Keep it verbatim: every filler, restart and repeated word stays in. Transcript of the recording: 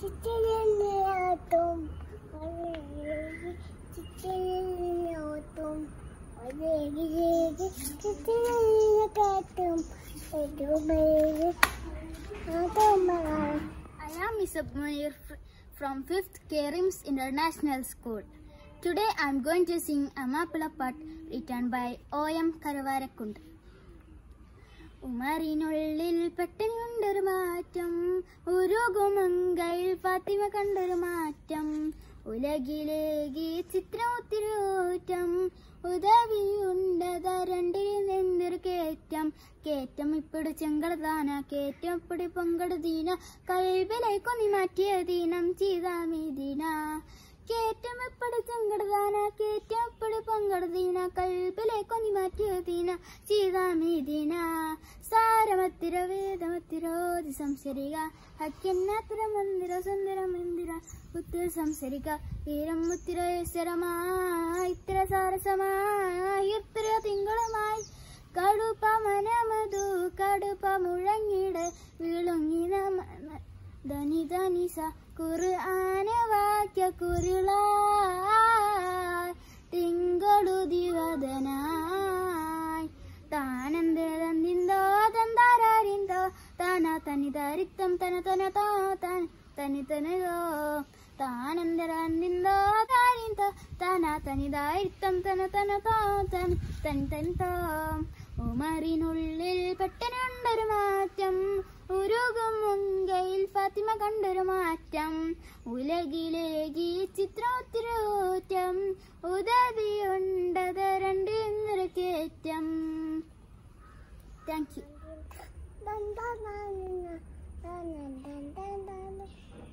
ചിച്ചിലിനോട്ടും ചിച്ചിലിനോട്ടും ചിച്ചിലിനും I am Miss Munir from fifth Kerims International School. Today I am going to sing a Mappila Pat written by O M Karavarakund. ഉമറിനുള്ളിൽ പെട്ടെന്നുണ്ടൊരു മാറ്റം, ഉരുകുമങ്കയിൽ ഫാത്തിമ കണ്ടൊരു മാറ്റം, ഉലകിലേകി ചിത്രമുത്തിരൂറ്റം, ഉദവിയുണ്ടത രണ്ടിൽ നിന്നൊരു കേറ്റം, കേറ്റം ഇപ്പിടി ചെങ്കടതാന, കേറ്റം ഇപ്പിടി പൊങ്കടുദീന, കൽബിലേക്കൊന്നി മാറ്റിയ ദീനം ചെയ്താമീദീന. കേറ്റം എപ്പടി ചെങ്കടതാന, കേറ്റം എപ്പടി പൊങ്കടുദീന, കൽബിലേക്കൊന്നി മാറ്റിയ ദീന ചെയ്താമീദീന. സാരമത്തിര വേദമത്തിരോധി സംസരിക, ഹക്കെന്നത്തിര മന്ദിര സുന്ദര മന്ദിര ഉത്തിര സംസരിക, വീരം മുത്തിര ഈശ്വരമായി ഇത്തിര സാരസമായി ഇത്തിര തിങ്കളുമായി, കടുപ്പ മനമധു കടുപ്പ മുഴങ്ങിട വിളുങ്ങിന ധനി ധനിസ ഖുർആന വാക്യ കുരുള തിങ്കളു ദിവദനായി, താനന്തരന്തിന്തോ തന്താരിന്തോ തന തനി ദരിത്തം തന തന തോ തനി തനോ, താനന്തരന്തിന്തോ താരിന്തോ തന തനി ദരിത്തം തന തന തോ തനി തനി തനിത്തോ. ഉമറിനുള്ളിൽ പെട്ടെന്നുണ്ടൊരു മാറ്റം, ഉരുകും മുങ്കയിൽ ഫാത്തിമ കണ്ടൊരു മാറ്റം, ഉലകിലേകി ചിത്രത്തിരൂറ്റം, ഉദവിയുണ്ടത രണ്ടിന്നൊരു കേറ്റം. Thank you.